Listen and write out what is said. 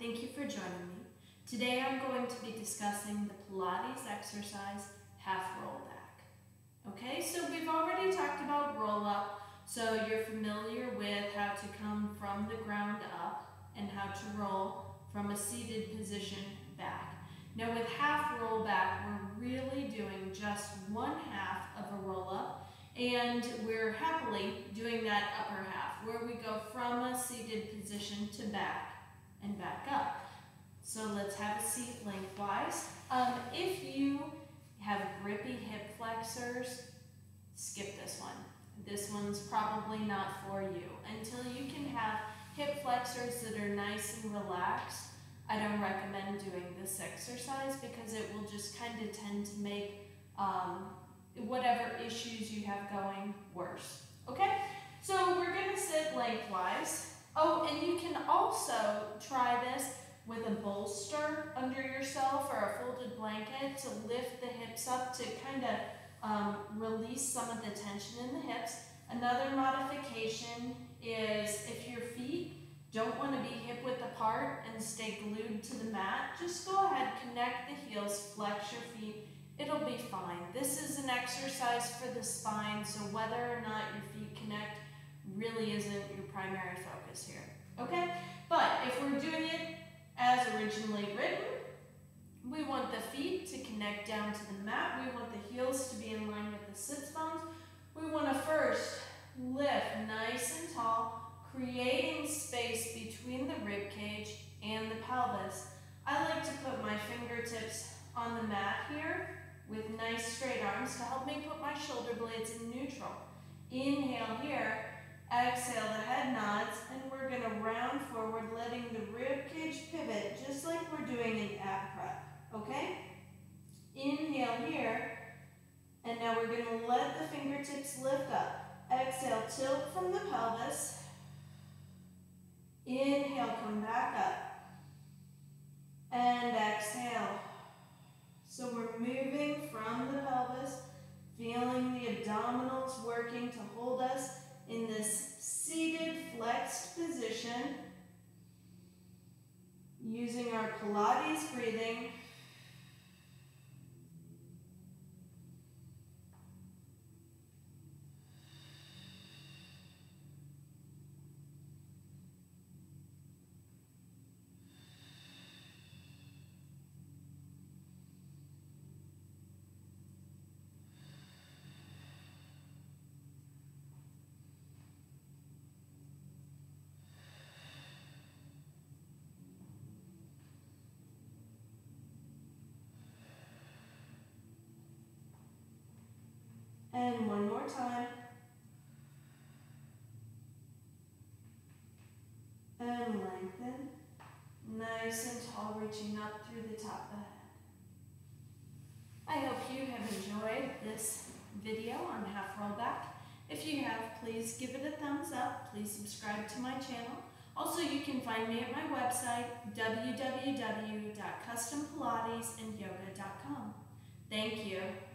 thank you for joining me. Today I'm going to be discussing the Pilates exercise, half rollback. Okay, so we've already talked about roll up, so you're familiar with how to come from the ground up and how to roll from a seated position back. Now with half rollback, we're really doing just one half of a roll up, and we're happily doing that upper half where we go from a seated position to back and back up. So let's have a seat lengthwise. If you have grippy hip flexors, skip this one. This one's probably not for you. Until you can have hip flexors that are nice and relaxed, I don't recommend doing this exercise because it will just kind of tend to make whatever issues you have going worse. Okay? So we're going to sit lengthwise. Oh, and you can also try this with a bolster under yourself or a folded blanket to lift the hips up to kind of release some of the tension in the hips. Another modification is if your feet don't want to be hip width apart and stay glued to the mat, just go ahead, connect the heels, flex your feet. It'll be fine. This is an exercise for the spine, so whether or not your feet connect really isn't your primary focus here. Okay? But if we're doing it as originally written, we want the feet to connect down to the mat. We want the heels to be in line with the sits bones. We want to first lift nice and tall, creating space between the rib cage and the pelvis. I like to put my fingertips on the mat here with nice straight arms to help me put my shoulder blades in neutral. Inhale here, exhale, the head nods, and we're going to round forward, letting the rib cage pivot just like we're doing in ab prep, okay? Inhale here, and now we're going to let the fingertips lift up. Exhale, tilt from the pelvis. Inhale, come back up. And exhale. So we're moving from the pelvis, feeling the abdominals working to hold us in this seated, flexed position, using our Pilates breathing. And one more time. And lengthen. Nice and tall, reaching up through the top of the head. I hope you have enjoyed this video on half rollback. If you have, please give it a thumbs up. Please subscribe to my channel. Also, you can find me at my website, www.custompilatesandyoga.com. Thank you.